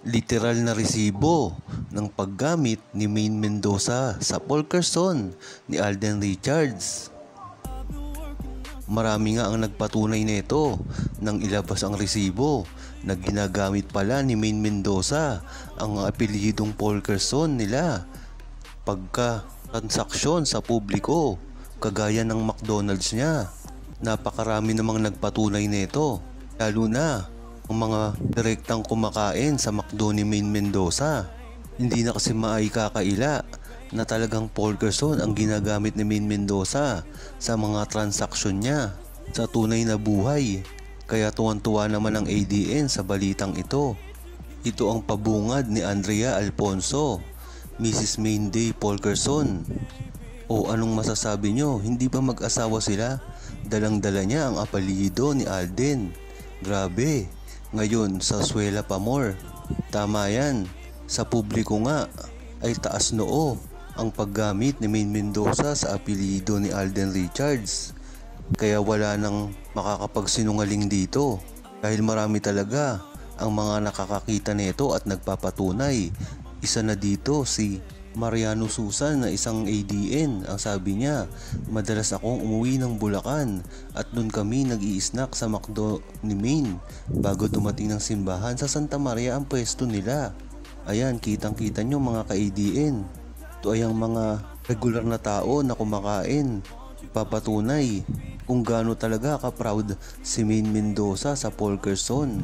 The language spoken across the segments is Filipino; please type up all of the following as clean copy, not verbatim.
Literal na resibo ng paggamit ni Maine Mendoza sa Polkerson ni Alden Richards. Marami nga ang nagpatunay nito nang ilabas ang resibo na ginagamit pala ni Maine Mendoza ang apelyidong Polkerson nila pagka transaksyon sa publiko kagaya ng McDonald's niya. Napakarami namang nagpatunay nito, lalo na ang mga direktang kumakain sa McDo ni Maine Mendoza. Hindi na kasi maikakaila na talagang Polkerson ang ginagamit ni Maine Mendoza sa mga transaksyon niya sa tunay na buhay. Kaya tuwan-tuwa naman ang ADN sa balitang ito. Ito ang pabungad ni Andrea Alfonso, Mrs. Maine Day Polkerson. O anong masasabi nyo? Hindi ba mag-asawa sila? Dalang-dala niya ang apelyido ni Alden. Grabe. Ngayon sa swela pa more. Tama yan. Sa publiko nga ay taas noo ang paggamit ni Maine Mendoza sa apelyido ni Alden Richards. Kaya wala nang makakapagsinungaling dito dahil marami talaga ang mga nakakakita nito at nagpapatunay. Isa na dito si Mariano Susan na isang ADN. Ang sabi niya, madalas akong umuwi ng Bulacan at doon kami nag-i-snack sa McDo ni Maine bago dumating ng simbahan. Sa Santa Maria ang pwesto nila. Ayan, kitang-kita nyo mga ka-ADN. Ito ay ang mga regular na tao na kumakain. Papatunay kung gaano talaga ka-proud si Maine Mendoza sa Polkerson.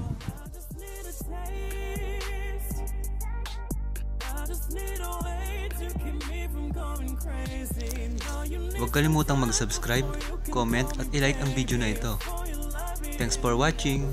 Huwag kalimutang mag-subscribe, comment at i-like ang video na ito. Thanks for watching!